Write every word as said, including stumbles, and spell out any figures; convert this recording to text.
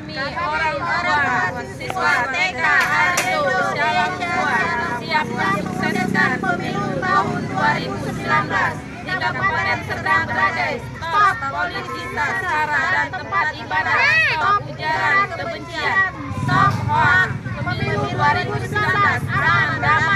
kami orang tua siswa T K Harjo Dalam Tua siap mensukseskan pemilu tahun dua ribu sembilan belas di Kabupaten Serdang Bedagai. Stop politisasi sara dan tempat ibadah. Stop ujaran kebencian. Stop hoax. Pemilu dua ribu sembilan belas aman, damai,